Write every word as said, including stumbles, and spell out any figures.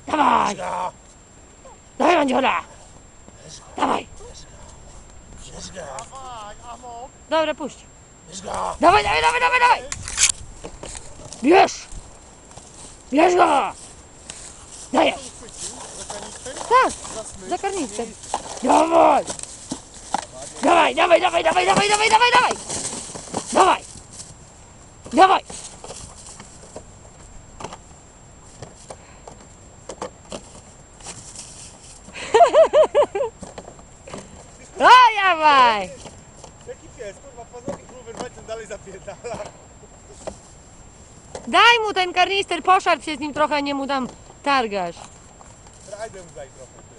Dawaj! Dawaj, Mandziola! Dawaj! Dobra, puść. Dawaj, dawaj, dawaj, dawaj, dawaj! Bierz! Bierz go! Dajesz! Tak, za karnicę. Dawaj! Dawaj, dawaj, dawaj, dawaj, dawaj, dawaj, dawaj, dawaj! Dawaj! Dawaj! O, dawaj! Jaki pies, kurwa, paznokcie próbuję wyrwać, ten dalej zapierdala. Daj mu ten karnister, poszarp się z nim trochę, nie mu tam targasz. Rajdem daj trochę.